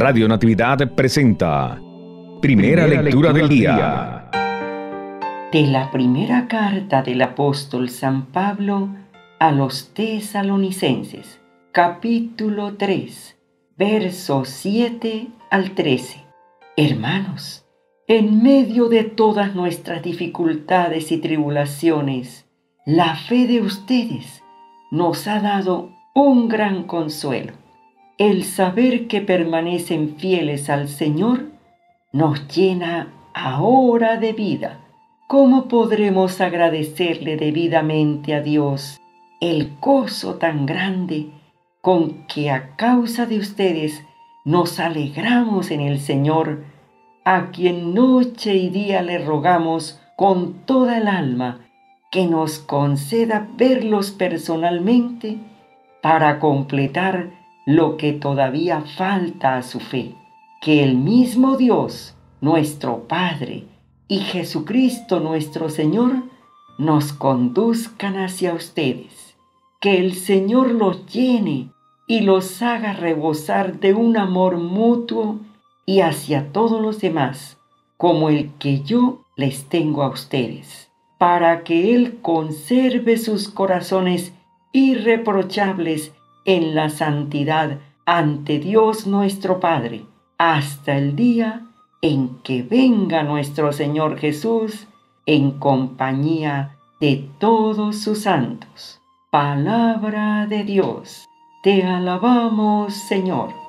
Radio Natividad presenta Primera Lectura del Día. De la primera carta del apóstol San Pablo a los Tesalonicenses, capítulo 3, versos 7 al 13. Hermanos, en medio de todas nuestras dificultades y tribulaciones, la fe de ustedes nos ha dado un gran consuelo. El saber que permanecen fieles al Señor nos llena ahora de vida. ¿Cómo podremos agradecerle debidamente a Dios el gozo tan grande con que a causa de ustedes nos alegramos en el Señor, a quien noche y día le rogamos con toda el alma que nos conceda verlos personalmente para completar lo que todavía falta a su fe? Que el mismo Dios, nuestro Padre, y Jesucristo nuestro Señor nos conduzcan hacia ustedes. Que el Señor los llene y los haga rebosar de un amor mutuo y hacia todos los demás, como el que yo les tengo a ustedes, para que Él conserve sus corazones irreprochables en la santidad ante Dios nuestro Padre, hasta el día en que venga nuestro Señor Jesús en compañía de todos sus santos. Palabra de Dios. Te alabamos, Señor.